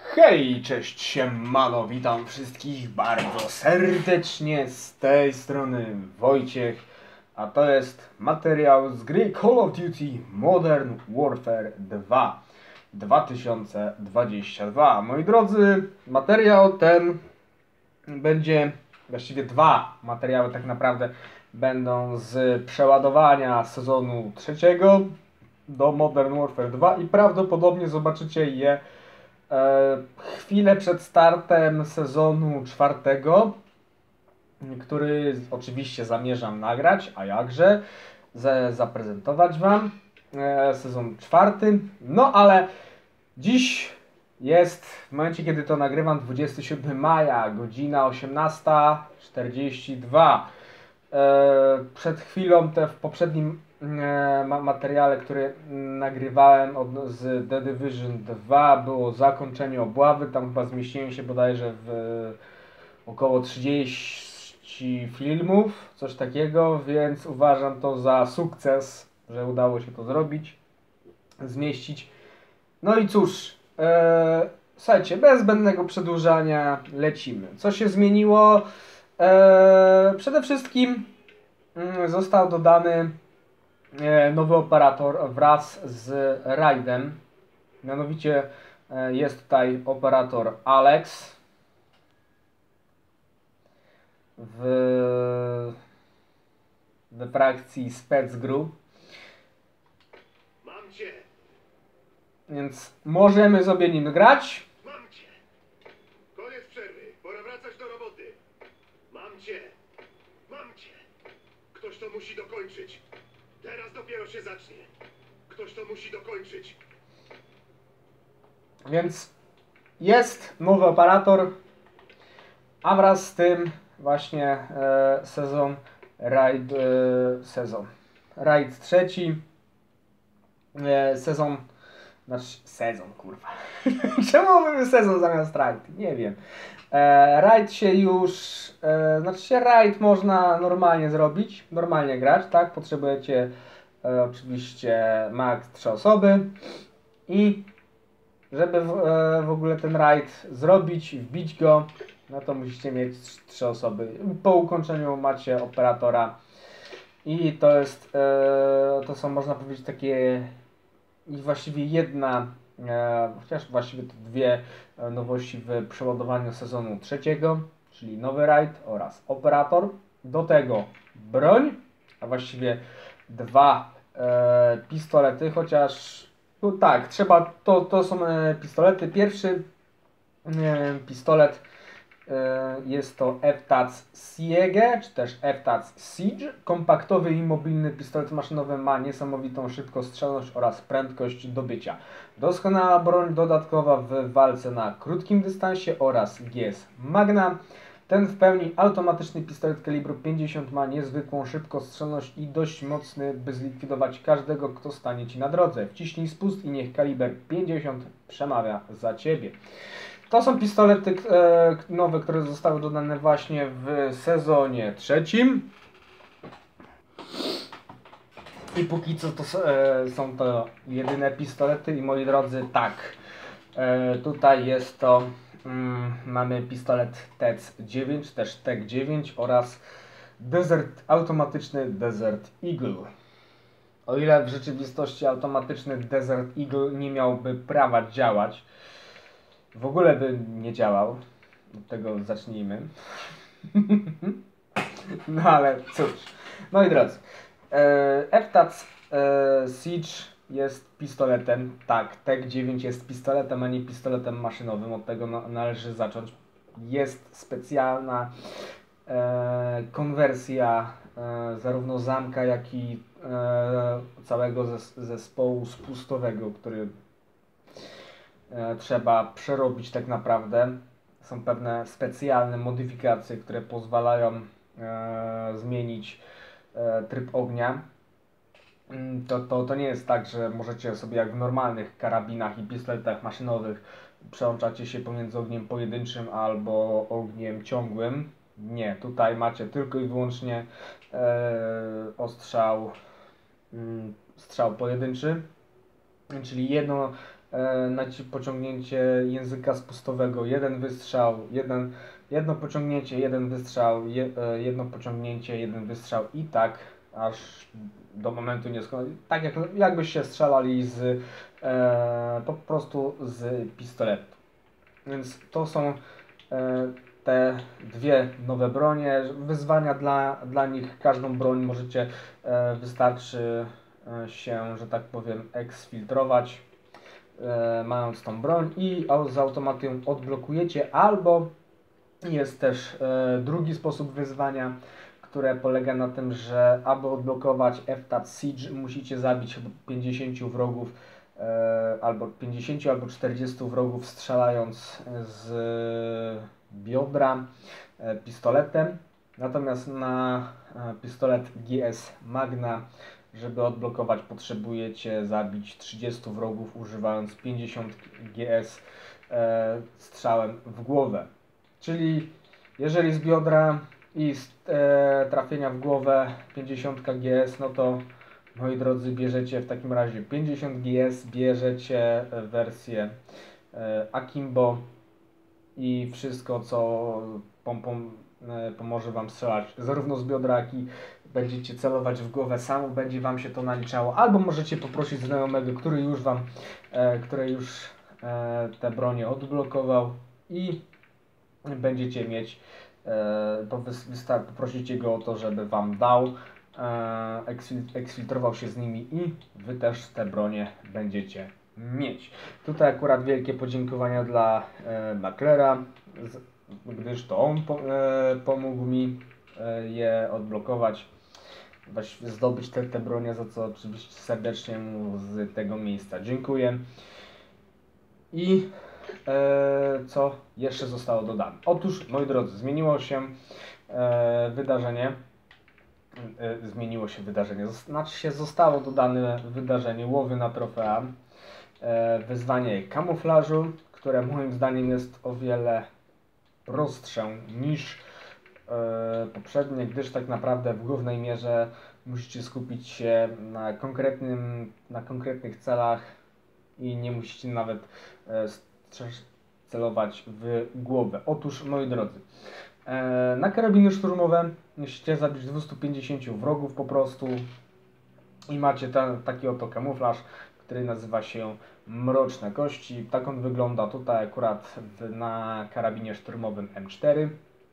Hej, cześć, siemano, witam wszystkich bardzo serdecznie, z tej strony Wojciech, a to jest materiał z gry Call of Duty Modern Warfare 2 2022. Moi drodzy, materiał ten będzie, właściwie dwa materiały tak naprawdę będą z przeładowania sezonu trzeciego do Modern Warfare 2 i prawdopodobnie zobaczycie je chwilę przed startem sezonu czwartego, który oczywiście zamierzam nagrać, a jakże, zaprezentować Wam sezon czwarty. No ale dziś jest, w momencie kiedy to nagrywam, 27 maja, godzina 18:42. Przed chwilą w poprzednim materiale, który nagrywałem z The Division 2 było zakończenie obławy. Tam chyba zmieściłem się bodajże w około 30 filmów, coś takiego, więc uważam to za sukces, że udało się to zrobić, zmieścić. No i cóż, słuchajcie, bez zbędnego przedłużania lecimy. Co się zmieniło? Przede wszystkim został dodany nowy operator wraz z rajdem. Mianowicie jest tutaj operator Alex we frakcji Specgru. Mam cię. Więc możemy sobie nim grać. Mam cię. Koniec przerwy. Pora wracać do roboty. Mam cię. Mam cię. Ktoś to musi dokończyć. Teraz dopiero się zacznie. Ktoś to musi dokończyć. Więc jest nowy operator, a wraz z tym właśnie raid trzeci, sezon, kurwa. Czemu mówimy sezon zamiast raid? Nie wiem. Raid się już, raid można normalnie zrobić, normalnie grać, tak? Potrzebujecie oczywiście max 3 osoby i żeby w ogóle ten raid zrobić, wbić go, no to musicie mieć 3 osoby. Po ukończeniu macie operatora i to jest, to są, można powiedzieć, takie i właściwie jedna, chociaż właściwie to dwie nowości w przeładowaniu sezonu trzeciego, czyli nowy raid oraz operator. Do tego broń, a właściwie dwa pistolety, chociaż no tak, trzeba, to są pistolety. Pierwszy pistolet jest to FTAC Siege, czy też FTAC Siege. Kompaktowy i mobilny pistolet maszynowy ma niesamowitą szybkostrzelność oraz prędkość dobycia. Doskonała broń dodatkowa w walce na krótkim dystansie oraz GS Magna. Ten w pełni automatyczny pistolet kalibru 50 ma niezwykłą szybkostrzelność i dość mocny, by zlikwidować każdego, kto stanie Ci na drodze. Wciśnij spust i niech kaliber 50 przemawia za Ciebie. To są pistolety nowe, które zostały dodane właśnie w sezonie trzecim. I póki co to są to jedyne pistolety i moi drodzy, tak, tutaj jest to, mamy pistolet TEC-9, czy też TEC-9 oraz automatyczny Desert Eagle. O ile w rzeczywistości automatyczny Desert Eagle nie miałby prawa działać, w ogóle by nie działał. Od tego zacznijmy. No ale cóż. Moi drodzy. FTAC Siege jest pistoletem. Tak, TEC-9 jest pistoletem, a nie pistoletem maszynowym. Od tego należy zacząć. Jest specjalna konwersja zarówno zamka, jak i całego zespołu spustowego, który trzeba przerobić tak naprawdę. Są pewne specjalne modyfikacje, które pozwalają zmienić tryb ognia. To nie jest tak, że możecie sobie jak w normalnych karabinach i pistoletach maszynowych przełączacie się pomiędzy ogniem pojedynczym albo ogniem ciągłym. Nie, tutaj macie tylko i wyłącznie strzał pojedynczy, czyli jedno pociągnięcie języka spustowego, jeden wystrzał, jedno pociągnięcie, jeden wystrzał, jedno pociągnięcie, jeden wystrzał i tak aż do momentu nieskończonego. Tak jakbyście strzelali po prostu z pistoletu. Więc to są te dwie nowe bronie. Wyzwania dla nich, każdą broń możecie, wystarczy się, że tak powiem, eksfiltrować, mając tą broń i z automatu ją odblokujecie, albo jest też drugi sposób wyzwania, które polega na tym, że aby odblokować FTAT Siege musicie zabić chyba 50 wrogów, albo 50 albo 40 wrogów strzelając z biodra pistoletem. Natomiast na pistolet GS Magna, żeby odblokować, potrzebujecie zabić 30 wrogów używając 50 GS strzałem w głowę. Czyli jeżeli z biodra i z trafienia w głowę 50 GS, no to moi drodzy, bierzecie w takim razie 50 GS, bierzecie wersję Akimbo i wszystko, co pomoże Wam strzelać zarówno z biodra, jak i będziecie celować w głowę, samo będzie Wam się to naliczało, albo możecie poprosić znajomego, który już te bronie odblokował i będziecie mieć, poprosicie go o to, żeby Wam dał, eksfiltrował się z nimi i Wy też te bronie będziecie mieć. Tutaj akurat wielkie podziękowania dla Maklera, gdyż to on pomógł mi je odblokować, zdobyć te bronie, za co oczywiście serdecznie mu z tego miejsca dziękuję. I co jeszcze zostało dodane? Otóż, moi drodzy, zmieniło się wydarzenie. Znaczy się, zostało dodane wydarzenie łowy na trofea. Wyzwanie kamuflażu, które moim zdaniem jest o wiele prostsze niż poprzednie, gdyż tak naprawdę w głównej mierze musicie skupić się na konkretnych celach i nie musicie nawet celować w głowę. Otóż, moi drodzy, na karabiny szturmowe musicie zabić 250 wrogów po prostu i macie taki oto kamuflaż, który nazywa się Mroczne Kości. Tak on wygląda tutaj akurat na karabinie szturmowym M4.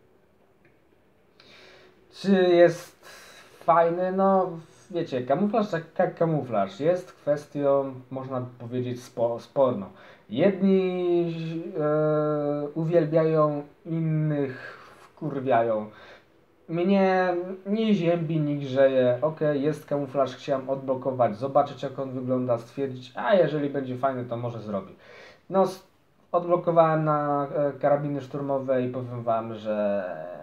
Czy jest fajny? No wiecie, kamuflaż jak kamuflaż jest kwestią, można powiedzieć, sporną. Jedni uwielbiają, innych wkurwiają. Mnie nie ziębi, nie grzeje. Ok, jest kamuflaż, chciałem odblokować, zobaczyć jak on wygląda, stwierdzić, a jeżeli będzie fajny, to może zrobię. No, odblokowałem na karabiny szturmowe i powiem Wam, że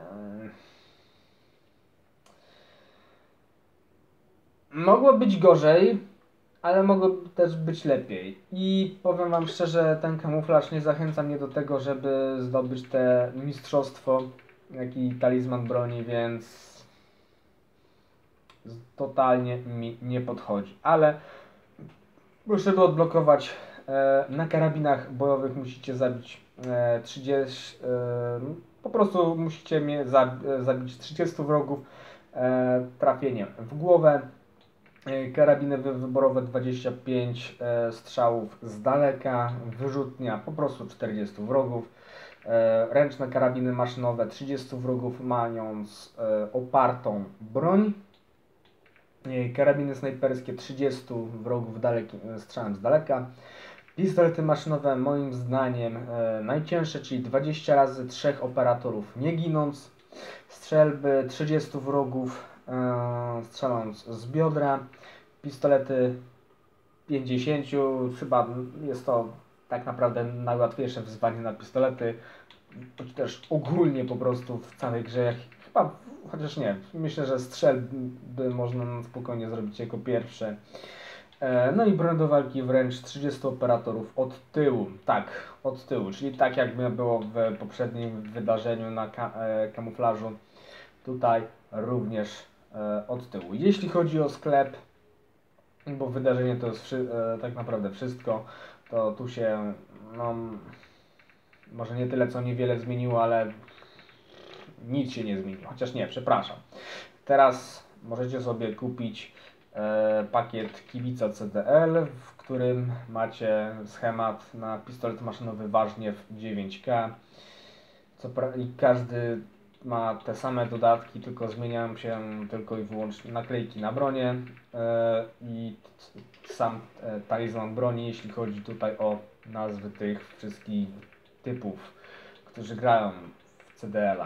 mogło być gorzej, ale mogło też być lepiej. I powiem Wam szczerze, ten kamuflaż nie zachęca mnie do tego, żeby zdobyć te mistrzostwo, jak i talizman broni, więc totalnie mi nie podchodzi. Ale żeby odblokować na karabinach bojowych musicie zabić 30, po prostu musicie zabić 30 wrogów trafieniem w głowę. Karabiny wyborowe 25 strzałów z daleka, wyrzutnia po prostu 40 wrogów, ręczne karabiny maszynowe 30 wrogów mając opartą broń, karabiny snajperskie 30 wrogów strzałem z daleka, pistolety maszynowe moim zdaniem najcięższe, czyli 20 razy 3 operatorów nie ginąc, strzelby 30 wrogów strzelając z biodra, pistolety 50, chyba jest to tak naprawdę najłatwiejsze wyzwanie na pistolety, choć też ogólnie po prostu w całej grze, chyba, chociaż nie, myślę, że strzelby można spokojnie zrobić jako pierwsze. No i broń do walki wręcz 30 operatorów od tyłu, tak, od tyłu, czyli tak jakby było w poprzednim wydarzeniu na kamuflażu, tutaj również od tyłu. Jeśli chodzi o sklep, bo wydarzenie to jest tak naprawdę wszystko, to tu się, no, może nie tyle co niewiele zmieniło, ale nic się nie zmieniło. Chociaż nie, przepraszam. Teraz możecie sobie kupić pakiet Kibica CDL, w którym macie schemat na pistolet maszynowy Ważniew 9K. I każdy ma te same dodatki, tylko zmieniają się tylko i wyłącznie naklejki na bronię i sam talizman broni, jeśli chodzi tutaj o nazwy tych wszystkich typów, którzy grają w CDL-a.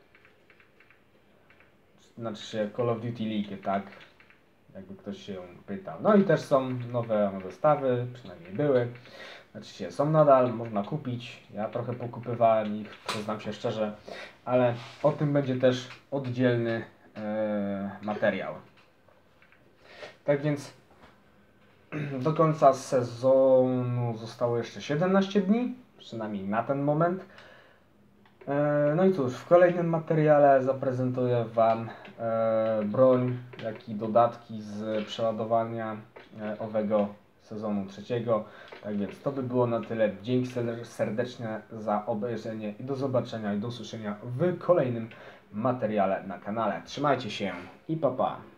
Znaczy się Call of Duty League, tak? Jakby ktoś się pytał. No i też są nowe zestawy, przynajmniej były. Znaczy się są nadal, można kupić. Ja trochę pokupywałem ich, przyznam się szczerze, ale o tym będzie też oddzielny materiał. Tak więc do końca sezonu zostało jeszcze 17 dni, przynajmniej na ten moment. No i cóż, w kolejnym materiale zaprezentuję Wam broń, jak i dodatki z przeładowania owego sezonu trzeciego. Tak więc to by było na tyle. Dzięki serdeczne za obejrzenie i do zobaczenia i do usłyszenia w kolejnym materiale na kanale. Trzymajcie się i pa pa!